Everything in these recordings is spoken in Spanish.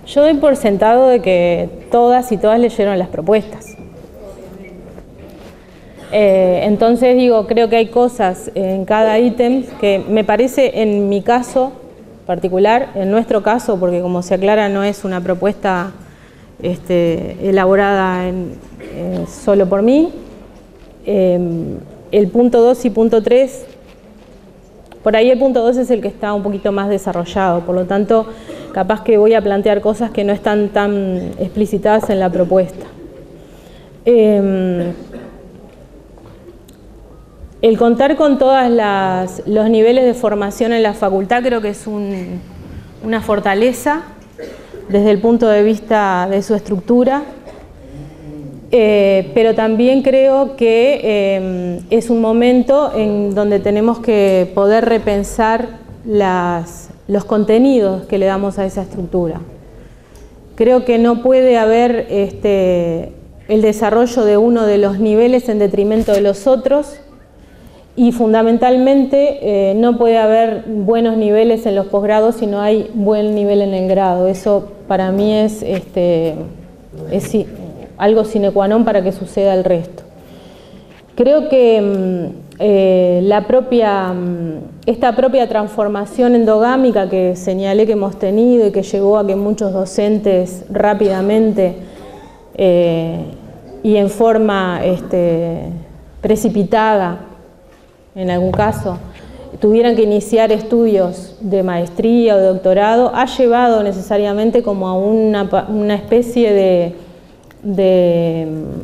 Yo doy por sentado de que todas y todas leyeron las propuestas. Entonces digo, creo que hay cosas en cada ítem que me parece, en mi caso particular, en nuestro caso, porque como se aclara no es una propuesta elaborada solo por mí, el punto 2 y punto 3, por ahí el punto 2 es el que está un poquito más desarrollado, por lo tanto capaz que voy a plantear cosas que no están tan explicitadas en la propuesta. El contar con todos los niveles de formación en la facultad creo que es una fortaleza desde el punto de vista de su estructura, pero también creo que es un momento en donde tenemos que poder repensar los contenidos que le damos a esa estructura. Creo que no puede haber el desarrollo de uno de los niveles en detrimento de los otros, y fundamentalmente no puede haber buenos niveles en los posgrados si no hay buen nivel en el grado. Eso para mí es algo sine qua non para que suceda el resto. Creo que esta propia transformación endogámica que señalé que hemos tenido y que llevó a que muchos docentes rápidamente y en forma precipitada, en algún caso, tuvieran que iniciar estudios de maestría o de doctorado, ha llevado necesariamente como a una especie de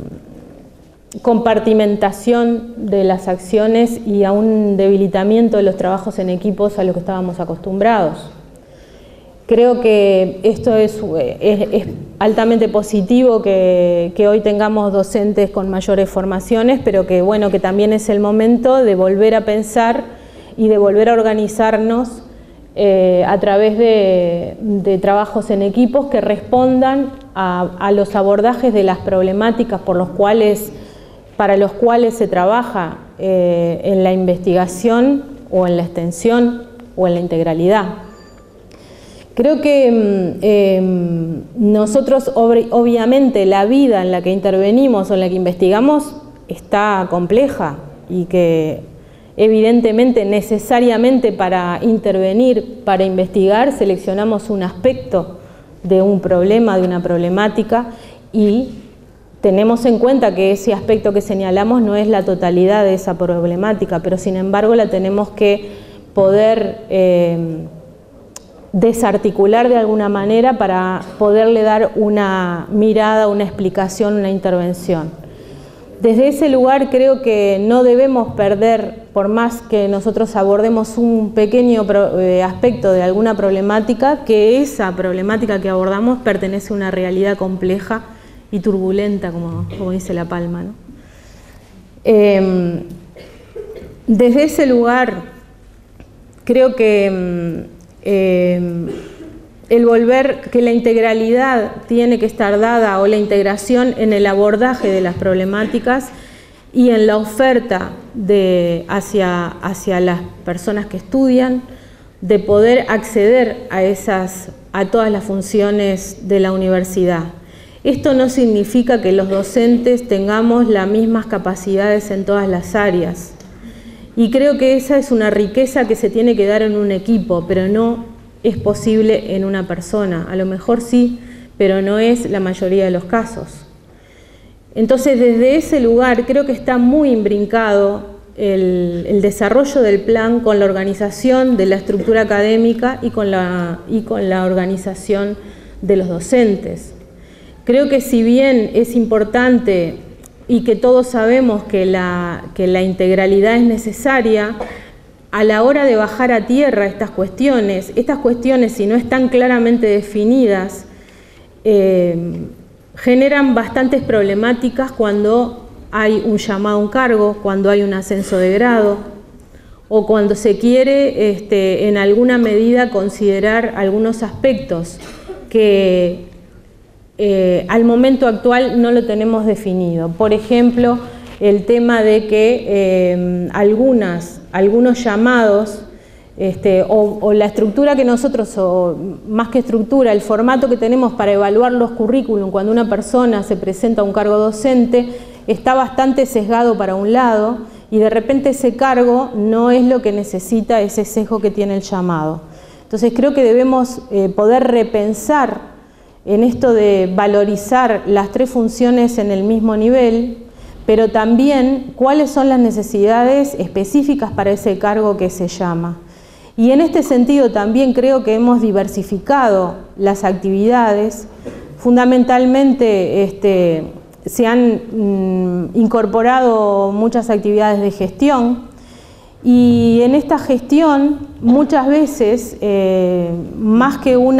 compartimentación de las acciones y a un debilitamiento de los trabajos en equipos a los que estábamos acostumbrados. Creo que esto es altamente positivo que hoy tengamos docentes con mayores formaciones, pero que bueno, que también es el momento de volver a pensar y de volver a organizarnos a través de trabajos en equipos que respondan a los abordajes de las problemáticas para los cuales se trabaja en la investigación o en la extensión o en la integralidad. Creo que nosotros, obviamente, la vida en la que intervenimos o en la que investigamos está compleja y que evidentemente, necesariamente para intervenir, para investigar, seleccionamos un aspecto de un problema, de una problemática, y tenemos en cuenta que ese aspecto que señalamos no es la totalidad de esa problemática, pero sin embargo la tenemos que poder desarticular de alguna manera para poderle dar una mirada, una explicación, una intervención. Desde ese lugar creo que no debemos perder, por más que nosotros abordemos un pequeño aspecto de alguna problemática, que esa problemática que abordamos pertenece a una realidad compleja y turbulenta, como dice La Palma, ¿no? Desde ese lugar creo que el volver que la integralidad tiene que estar dada, o la integración en el abordaje de las problemáticas y en la oferta hacia las personas que estudian, de poder acceder a todas las funciones de la universidad. Esto no significa que los docentes tengamos las mismas capacidades en todas las áreas. Y creo que esa es una riqueza que se tiene que dar en un equipo, pero no es posible en una persona. A lo mejor sí, pero no es la mayoría de los casos. Entonces, desde ese lugar creo que está muy imbrincado el desarrollo del plan con la organización de la estructura académica y con la organización de los docentes. Creo que si bien es importante y que todos sabemos que la integralidad es necesaria, a la hora de bajar a tierra estas cuestiones si no están claramente definidas, generan bastantes problemáticas cuando hay un llamado a un cargo, cuando hay un ascenso de grado, o cuando se quiere en alguna medida considerar algunos aspectos que al momento actual no lo tenemos definido. Por ejemplo, el tema de que algunos llamados o la estructura que nosotros, o más que estructura, el formato que tenemos para evaluar los currículum cuando una persona se presenta a un cargo docente está bastante sesgado para un lado, y de repente ese cargo no es lo que necesita ese sesgo que tiene el llamado. Entonces creo que debemos poder repensar en esto de valorizar las tres funciones en el mismo nivel, pero también cuáles son las necesidades específicas para ese cargo que se llama. Y en este sentido también creo que hemos diversificado las actividades. Fundamentalmente se han incorporado muchas actividades de gestión, y en esta gestión muchas veces, más que un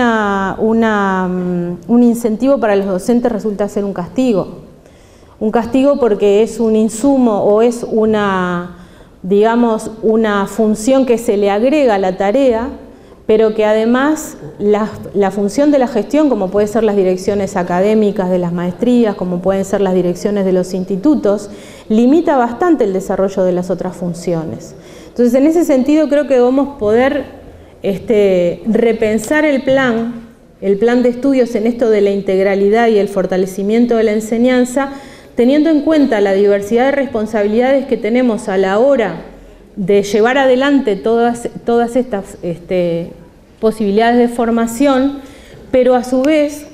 incentivo para los docentes, resulta ser un castigo. Un castigo porque es un insumo o es digamos, una función que se le agrega a la tarea, pero que además la función de la gestión, como pueden ser las direcciones académicas de las maestrías, como pueden ser las direcciones de los institutos, limita bastante el desarrollo de las otras funciones. Entonces, en ese sentido, creo que debemos poder repensar el plan de estudios en esto de la integralidad y el fortalecimiento de la enseñanza, teniendo en cuenta la diversidad de responsabilidades que tenemos a la hora de llevar adelante todas estas posibilidades de formación, pero a su vez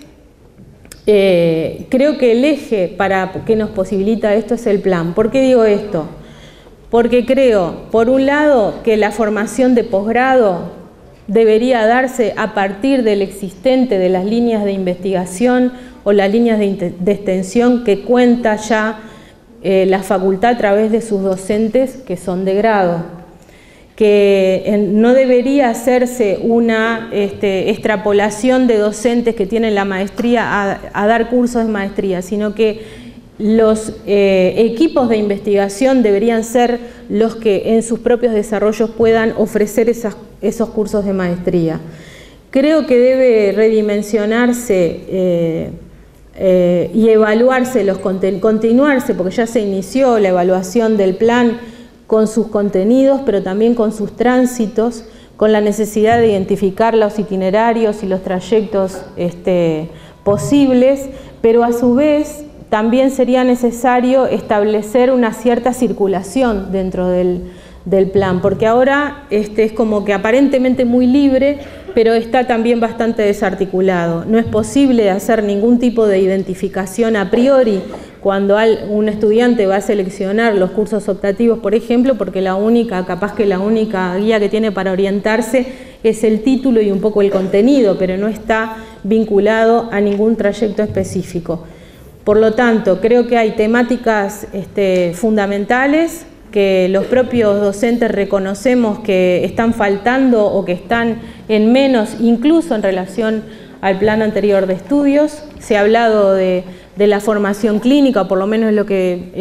creo que el eje que nos posibilita esto es el plan. ¿Por qué digo esto? Porque creo, por un lado, que la formación de posgrado debería darse a partir del existente de las líneas de investigación o las líneas de extensión que cuenta ya la facultad a través de sus docentes que son de grado, que no debería hacerse una extrapolación de docentes que tienen la maestría a dar cursos de maestría, sino que los equipos de investigación deberían ser los que en sus propios desarrollos puedan ofrecer esos cursos de maestría. Creo que debe redimensionarse y evaluarse continuarse, porque ya se inició la evaluación del plan con sus contenidos, pero también con sus tránsitos, con la necesidad de identificar los itinerarios y los trayectos posibles, pero a su vez también sería necesario establecer una cierta circulación dentro del plan, porque ahora es como que aparentemente muy libre, pero está también bastante desarticulado. No es posible hacer ningún tipo de identificación a priori cuando un estudiante va a seleccionar los cursos optativos, por ejemplo, porque capaz que la única guía que tiene para orientarse es el título y un poco el contenido, pero no está vinculado a ningún trayecto específico. Por lo tanto, creo que hay temáticas fundamentales que los propios docentes reconocemos que están faltando o que están en menos, incluso en relación al plan anterior de estudios. Se ha hablado de la formación clínica, por lo menos es lo que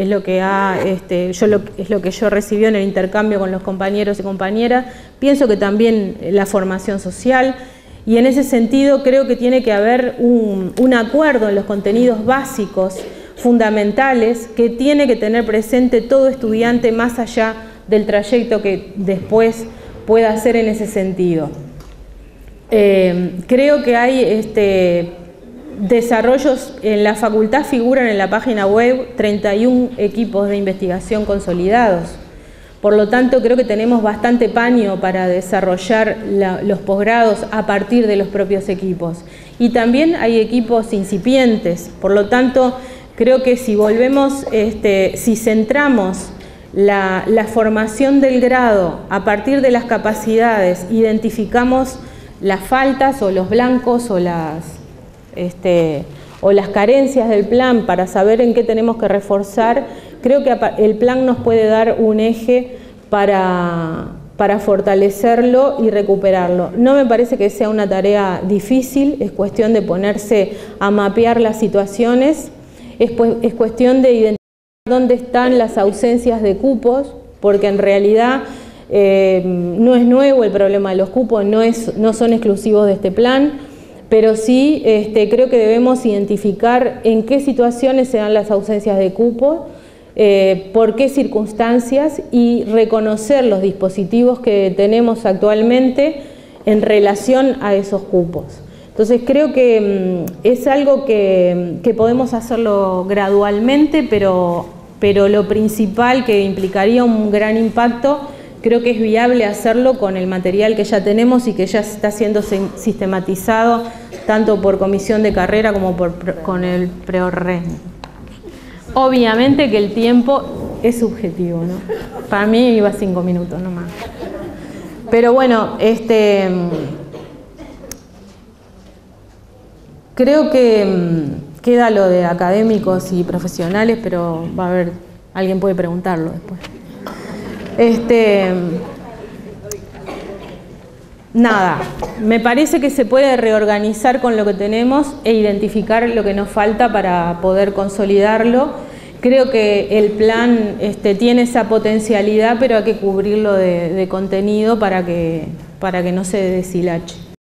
yo recibí en el intercambio con los compañeros y compañeras. Pienso que también la formación social, y en ese sentido creo que tiene que haber un acuerdo en los contenidos básicos fundamentales que tiene que tener presente todo estudiante más allá del trayecto que después pueda hacer en ese sentido. Creo que hay desarrollos en la facultad, figuran en la página web 31 equipos de investigación consolidados. Por lo tanto, creo que tenemos bastante paño para desarrollar los posgrados a partir de los propios equipos. Y también hay equipos incipientes. Por lo tanto, creo que si si centramos la formación del grado a partir de las capacidades, identificamos las faltas o los blancos o las carencias del plan para saber en qué tenemos que reforzar, creo que el plan nos puede dar un eje para fortalecerlo y recuperarlo. No me parece que sea una tarea difícil, es cuestión de ponerse a mapear las situaciones, es cuestión de identificar dónde están las ausencias de cupos, porque en realidad no es nuevo el problema de los cupos, no son exclusivos de este plan, pero sí creo que debemos identificar en qué situaciones se dan las ausencias de cupo, por qué circunstancias y reconocer los dispositivos que tenemos actualmente en relación a esos cupos. Entonces creo que es algo que podemos hacerlo gradualmente, pero lo principal, que implicaría un gran impacto, creo que es viable hacerlo con el material que ya tenemos y que ya está siendo sistematizado tanto por comisión de carrera como con el PREORREN. Obviamente que el tiempo es subjetivo, ¿no? Para mí iba 5 minutos nomás. Pero bueno, creo que queda lo de académicos y profesionales, pero va a haber, alguien puede preguntarlo después. Nada, me parece que se puede reorganizar con lo que tenemos e identificar lo que nos falta para poder consolidarlo. Creo que el plan tiene esa potencialidad, pero hay que cubrirlo de contenido para que no se deshilache.